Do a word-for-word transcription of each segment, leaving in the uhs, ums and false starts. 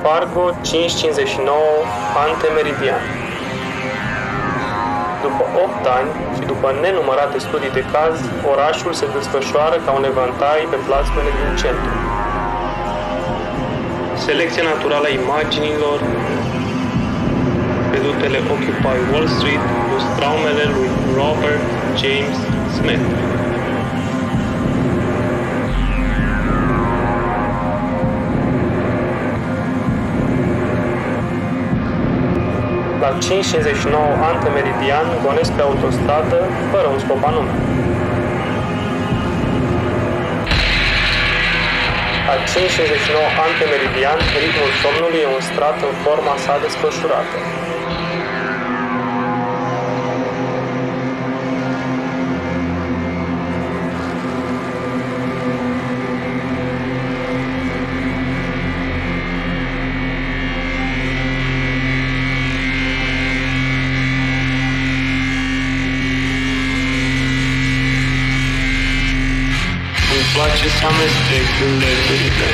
Fargo cinci cincizeci și nouă Antemeridian. După opt ani și după nenumărate studii de caz, orașul se desfășoară ca un evantai pe plasmele din centru. Selecția naturală a imaginilor, redutele Occupy Wall Street plus traumele lui Robert James Smith. La cinci cincizeci și nouă Antemeridian gonesc pe autostradă fără un scop anume. La cinci cincizeci și nouă Antemeridian, ritmul somnului e un strat în forma sa desfășurată. Îmi place să amestec leturile.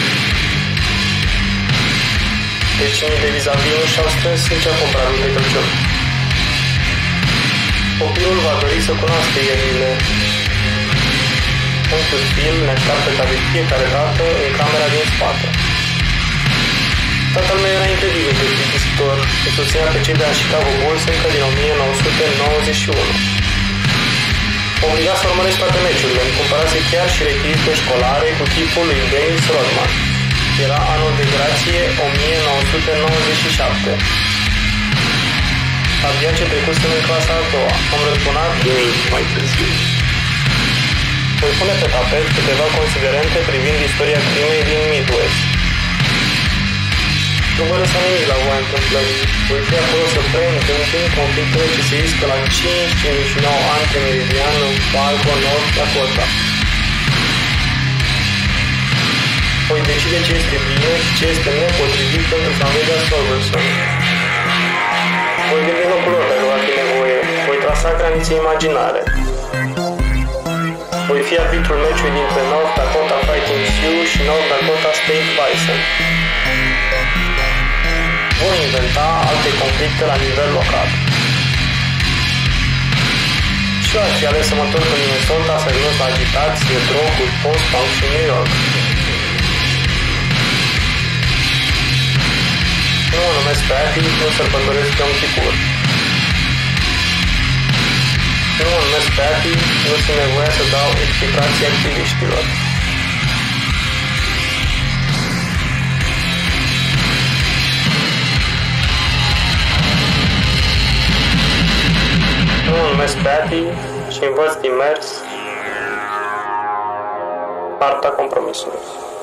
Vecinii de vis-a-vis nu și-au strâns nici acum pragul de Crăciun. Copilul va dori să cunoască ierile. Punctul film ne așteaptă ca de fiecare dată în camera din spate. Tatăl meu era incredibil de plictisitor și susținea pe cei de la Chicago Bulls încă din o mie nouă sute nouăzeci și unu. Obliga să urmăresc toate meciurile, îmi cumpărase chiar și rechizite școlare cu chipul lui Dennis Rodman. Era anul de grație o mie nouă sute nouăzeci și șapte. Abia ce trecusem în clasa a doua, am răspunat mai târziu. Voi pune pe tapet câteva considerente privind istoria crimei din Midwest. Nu vă lăsa nimic la voia întâmplării. Voi fi acolo să preîntâmpin conflictele ce se iscă la cinci cincizeci și nouă Antemeridian în Fargo, North Dakota. Voi decide ce este bine și ce este nepotrivit pentru familia Solverson. Voi gândi locul lor dacă va fi nevoie. Voi trasa granițe imaginare. Voi fi arbitrul meciului dintre North Dakota Fighting Sioux și North Dakota State Bison. Voi inventa alte conflicte la nivel local. Și eu aș fi ales să mă întorc în Minnesota să renunț la agitație, droguri, post-punk și New York. Nu mă numesc Patty, nu sărbătoresc Yom Kippur. Nu mă numesc Patty, nu simt nevoia să dau explicații activiștilor. Nu mă numesc Patty și învăț din mers arta compromisului.